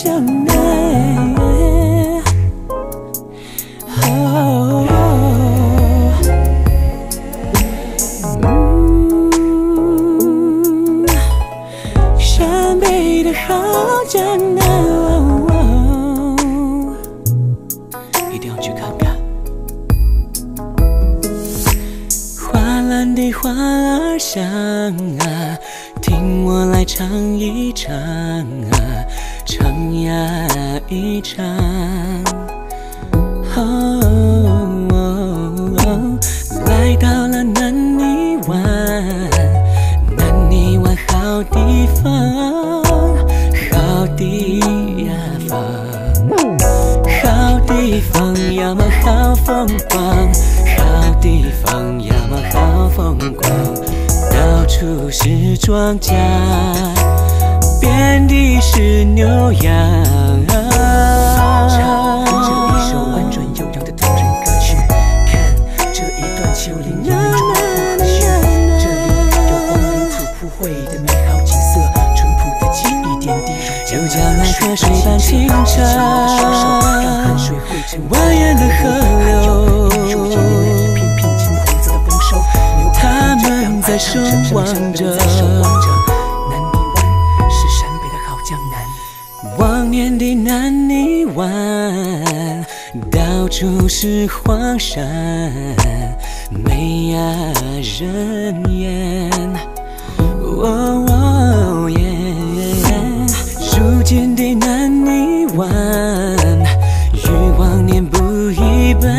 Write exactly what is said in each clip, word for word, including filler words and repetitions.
江南。哦，嗯，山北的好江南，哦，一定要去看看。花篮的花儿香啊，听我来唱一唱啊，唱呀一唱。哦哦哦，来到了南泥湾，南泥湾好地方，好地方，好地方呀嘛好风光，好地方呀嘛好风光，到处是庄稼，遍地是牛羊。丘陵烟雨中不和煦，这里有黄泥土铺绘的美好景色，淳朴的记忆点滴如江南河水般清澈，让汗水汇成蜿蜒的河流。他们在守望着，南泥湾是陕北的好江南。往年的南泥湾，到处是荒山。没呀人烟，哦哦耶！如今的南泥湾与往年不一般。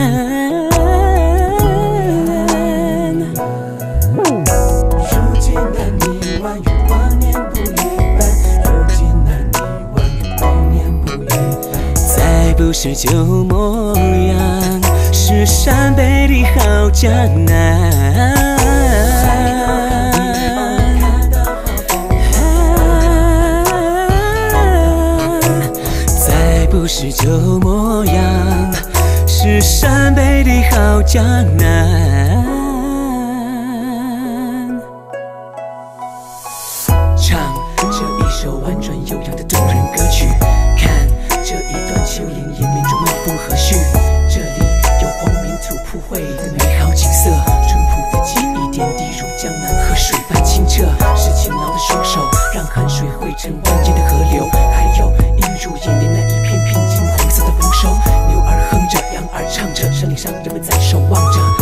如今南泥湾与往年不一般，如今南泥湾与往年不一般。再不是旧模样，是陕北的好江南。再不是旧模样，是陕北的好江南。唱这一首婉转悠扬的动人歌曲，看这一段丘陵延绵中美风和煦，这里有黄泥土铺绘的美好景色，淳朴的记忆点滴如江南河水般清澈，是勤劳的双手让汗水汇成蜿蜒的河流，还有映入眼帘那一片片金黄色的丰收。牛儿哼着，羊儿唱着，山岭上人们在守望着。